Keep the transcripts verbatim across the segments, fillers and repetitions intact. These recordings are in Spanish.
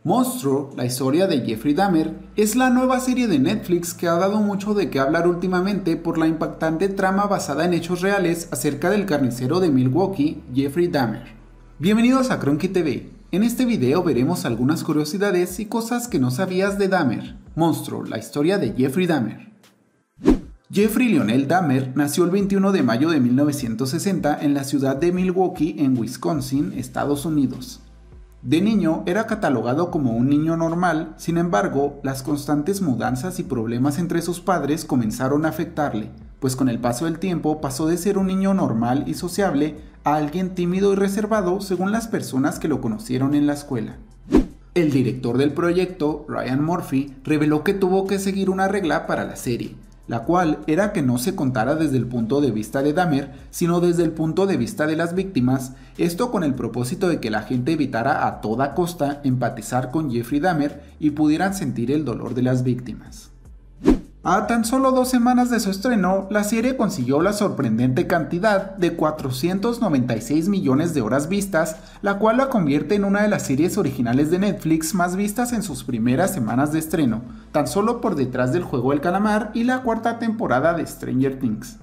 Monstruo, la historia de Jeffrey Dahmer, es la nueva serie de Netflix que ha dado mucho de qué hablar últimamente por la impactante trama basada en hechos reales acerca del carnicero de Milwaukee, Jeffrey Dahmer. Bienvenidos a Cronky T V. En este video veremos algunas curiosidades y cosas que no sabías de Dahmer. Monstruo, la historia de Jeffrey Dahmer. Jeffrey Lionel Dahmer nació el veintiuno de mayo de mil novecientos sesenta en la ciudad de Milwaukee, en Wisconsin, Estados Unidos. De niño era catalogado como un niño normal, sin embargo, las constantes mudanzas y problemas entre sus padres comenzaron a afectarle, pues con el paso del tiempo pasó de ser un niño normal y sociable a alguien tímido y reservado según las personas que lo conocieron en la escuela. El director del proyecto, Ryan Murphy, reveló que tuvo que seguir una regla para la serie, la cual era que no se contara desde el punto de vista de Dahmer, sino desde el punto de vista de las víctimas, esto con el propósito de que la gente evitara a toda costa empatizar con Jeffrey Dahmer y pudieran sentir el dolor de las víctimas. A tan solo dos semanas de su estreno, la serie consiguió la sorprendente cantidad de cuatrocientos noventa y seis millones de horas vistas, la cual la convierte en una de las series originales de Netflix más vistas en sus primeras semanas de estreno, tan solo por detrás del Juego del Calamar y la cuarta temporada de Stranger Things.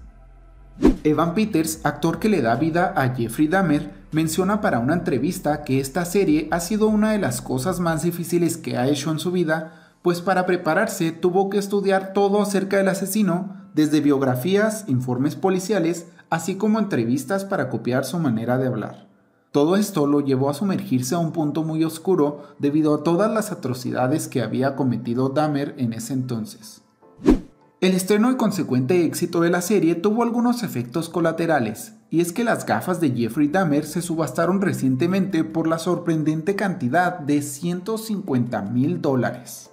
Evan Peters, actor que le da vida a Jeffrey Dahmer, menciona para una entrevista que esta serie ha sido una de las cosas más difíciles que ha hecho en su vida, pues para prepararse tuvo que estudiar todo acerca del asesino, desde biografías, informes policiales, así como entrevistas para copiar su manera de hablar. Todo esto lo llevó a sumergirse a un punto muy oscuro debido a todas las atrocidades que había cometido Dahmer en ese entonces. El estreno y consecuente éxito de la serie tuvo algunos efectos colaterales, y es que las gafas de Jeffrey Dahmer se subastaron recientemente por la sorprendente cantidad de ciento cincuenta mil dólares.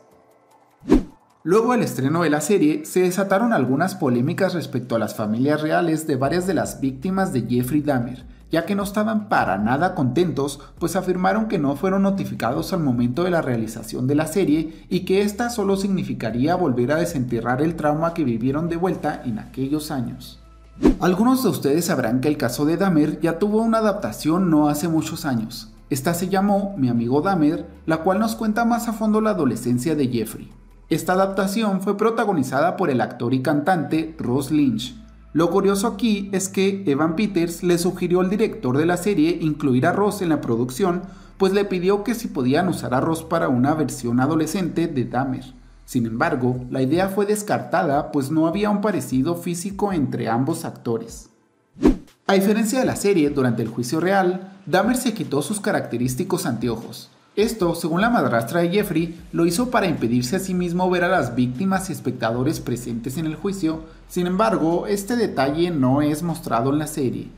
Luego del estreno de la serie, se desataron algunas polémicas respecto a las familias reales de varias de las víctimas de Jeffrey Dahmer, ya que no estaban para nada contentos, pues afirmaron que no fueron notificados al momento de la realización de la serie y que esta solo significaría volver a desenterrar el trauma que vivieron de vuelta en aquellos años. Algunos de ustedes sabrán que el caso de Dahmer ya tuvo una adaptación no hace muchos años. Esta se llamó Mi amigo Dahmer, la cual nos cuenta más a fondo la adolescencia de Jeffrey. Esta adaptación fue protagonizada por el actor y cantante Ross Lynch. Lo curioso aquí es que Evan Peters le sugirió al director de la serie incluir a Ross en la producción, pues le pidió que si podían usar a Ross para una versión adolescente de Dahmer. Sin embargo, la idea fue descartada, pues no había un parecido físico entre ambos actores. A diferencia de la serie, durante el juicio real, Dahmer se quitó sus característicos anteojos. Esto, según la madrastra de Jeffrey, lo hizo para impedirse a sí mismo ver a las víctimas y espectadores presentes en el juicio. Sin embargo, este detalle no es mostrado en la serie.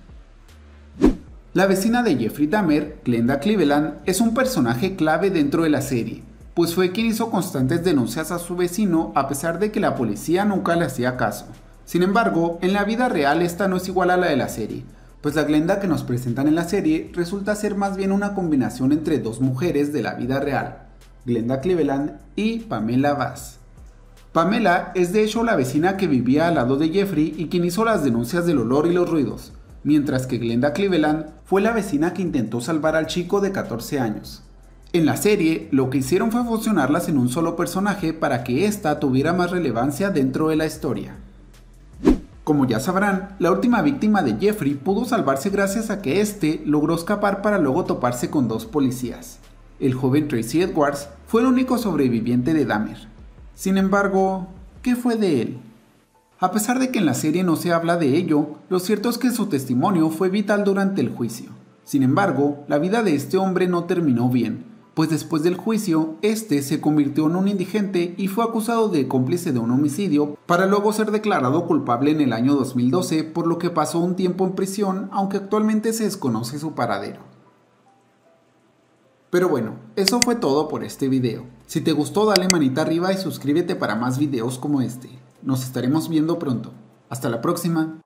La vecina de Jeffrey Dahmer, Glenda Cleveland, es un personaje clave dentro de la serie, pues fue quien hizo constantes denuncias a su vecino a pesar de que la policía nunca le hacía caso. Sin embargo, en la vida real esta no es igual a la de la serie, pues la Glenda que nos presentan en la serie resulta ser más bien una combinación entre dos mujeres de la vida real, Glenda Cleveland y Pamela Bass. Pamela es de hecho la vecina que vivía al lado de Jeffrey y quien hizo las denuncias del olor y los ruidos, mientras que Glenda Cleveland fue la vecina que intentó salvar al chico de catorce años. En la serie, lo que hicieron fue fusionarlas en un solo personaje para que ésta tuviera más relevancia dentro de la historia. Como ya sabrán, la última víctima de Jeffrey pudo salvarse gracias a que éste logró escapar para luego toparse con dos policías. El joven Tracy Edwards fue el único sobreviviente de Dahmer. Sin embargo, ¿qué fue de él? A pesar de que en la serie no se habla de ello, lo cierto es que su testimonio fue vital durante el juicio. Sin embargo, la vida de este hombre no terminó bien, pues después del juicio, este se convirtió en un indigente y fue acusado de cómplice de un homicidio, para luego ser declarado culpable en el año dos mil doce, por lo que pasó un tiempo en prisión, aunque actualmente se desconoce su paradero. Pero bueno, eso fue todo por este video. Si te gustó, dale manita arriba y suscríbete para más videos como este. Nos estaremos viendo pronto. Hasta la próxima.